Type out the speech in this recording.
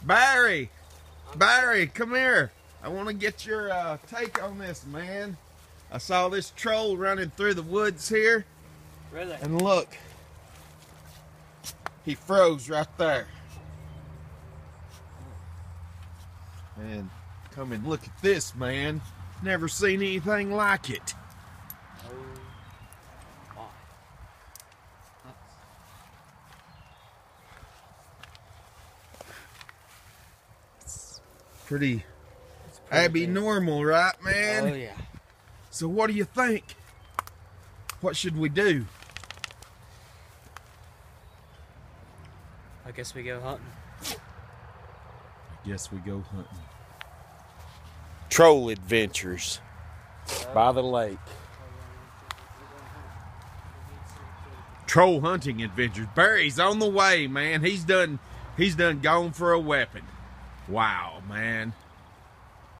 Barry, come here. I want to get your take on this, man. I saw this troll running through the woods here. Really? And look, he froze right there. And come and look at this, man. Never seen anything like it. Oh, my. It's pretty abnormal, right, man? Oh, yeah. So what do you think? What should we do? I guess we go hunting. I guess we go hunting. Troll adventures by the lake. Troll hunting adventures. Barry's on the way, man. He's done gone for a weapon. Wow, man.